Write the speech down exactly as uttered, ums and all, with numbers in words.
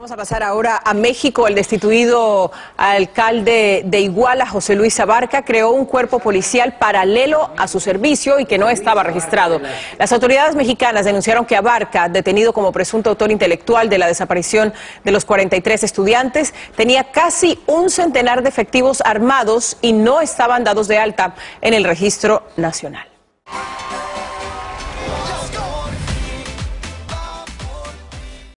Vamos a pasar ahora a México. El destituido alcalde de Iguala, José Luis Abarca, creó un cuerpo policial paralelo a su servicio y que no estaba registrado. Las autoridades mexicanas denunciaron que Abarca, detenido como presunto autor intelectual de la desaparición de los cuarenta y tres estudiantes, tenía casi un centenar de efectivos armados y no estaban dados de alta en el registro nacional.